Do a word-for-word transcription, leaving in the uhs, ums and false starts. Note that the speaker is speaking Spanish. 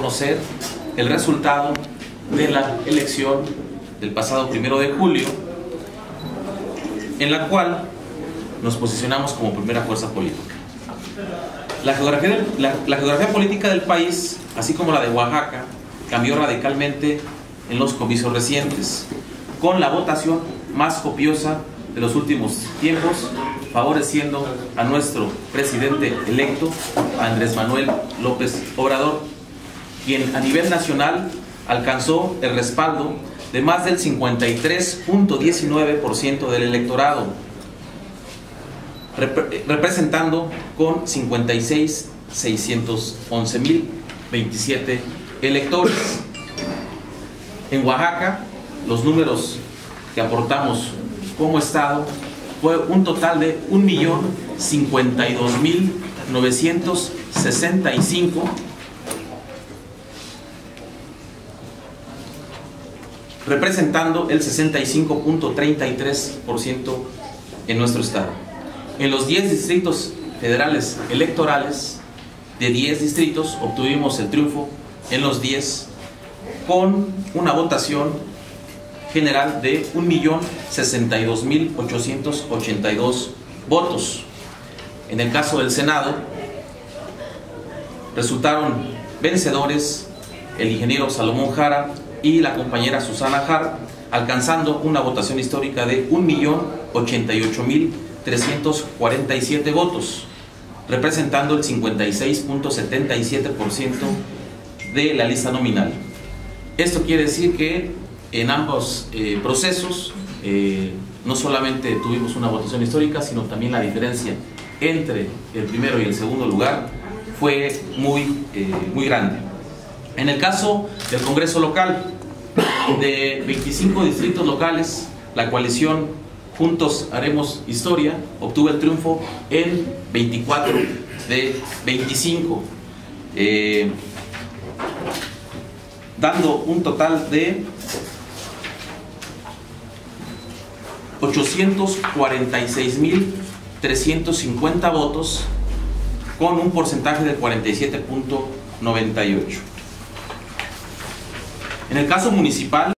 conocer el resultado de la elección del pasado primero de julio, en la cual nos posicionamos como primera fuerza política. La geografía, del, la, la geografía política del país, así como la de Oaxaca, cambió radicalmente en los comicios recientes, con la votación más copiosa de los últimos tiempos, favoreciendo a nuestro presidente electo, Andrés Manuel López Obrador, quien a nivel nacional alcanzó el respaldo de más del cincuenta y tres punto diecinueve por ciento del electorado, rep representando con cincuenta y seis millones seiscientos once mil veintisiete electores. En Oaxaca, los números que aportamos como Estado fue un total de un millón cincuenta y dos mil novecientos sesenta y cinco, representando el sesenta y cinco punto treinta y tres por ciento en nuestro Estado. En los diez distritos federales electorales, de diez distritos obtuvimos el triunfo en los diez, con una votación general de un millón sesenta y dos mil ochocientos ochenta y dos votos. En el caso del Senado, resultaron vencedores el ingeniero Salomón Jara y la compañera Susana Hart, alcanzando una votación histórica de un millón ochenta y ocho mil trescientos cuarenta y siete votos, representando el cincuenta y seis punto setenta y siete por ciento de la lista nominal. Esto quiere decir que en ambos eh, procesos eh, no solamente tuvimos una votación histórica, sino también la diferencia entre el primero y el segundo lugar fue muy, eh, muy grande. En el caso del Congreso local, de veinticinco distritos locales, la coalición Juntos Haremos Historia obtuvo el triunfo en veinticuatro de veinticinco, eh, dando un total de ochocientos cuarenta y seis mil trescientos cincuenta votos, con un porcentaje del cuarenta y siete punto noventa y ocho. En el caso municipal,